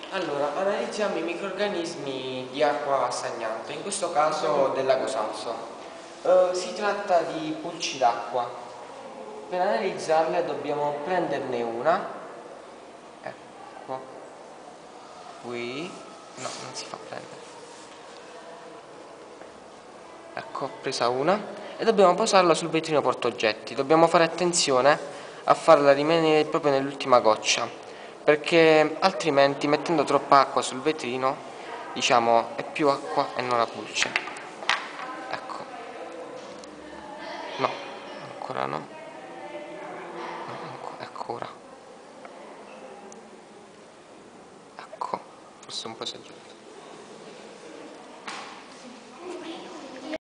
Allora, analizziamo i microrganismi di acqua stagnante, in questo caso del lago Samson. Si tratta di pulci d'acqua. Per analizzarle dobbiamo prenderne una, ecco, qui, no, non si fa prendere, ecco, ho presa una, e dobbiamo posarla sul vetrino portaoggetti. Dobbiamo fare attenzione a farla rimanere proprio nell'ultima goccia, perché altrimenti mettendo troppa acqua sul vetrino, diciamo, è più acqua e non la pulce. Ecco, no, ancora no, ecco ora, ecco, forse un po' esagerato.